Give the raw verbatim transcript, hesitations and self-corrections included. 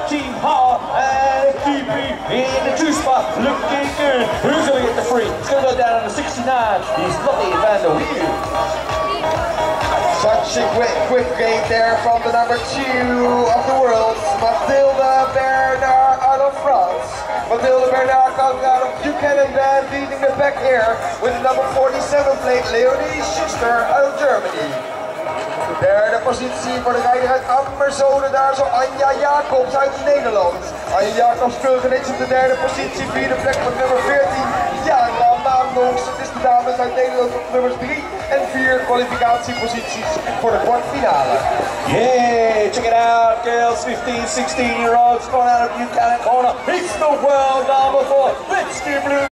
Team Hall and T P in the two spot, looking good. Who's going to get the free? It's going to go down on the sixty-nine. He's Lottie van der Wiel. Such a quick, quick gate there from the number two of the world, Mathilde Bernard out of France. Mathilde Bernard coming out of Buchanan Band, leading the back here with the number forty-seven plate, Leonie Schuster out of Germany. Derde positie voor de rijder uit Ammersode, daar zo Anja Jacobs uit Nederland. Anja Jacobs speelt ineens op de derde positie, vierde plek met nummer veertien. Jana Maandongs, het is de dames uit Nederland op nummers drie en vier kwalificatieposities voor de kwartfinale. Yeah, check it out, girls, fifteen, sixteen year olds going out of Buchanan corner. It's the world number four, Lipsky Blue.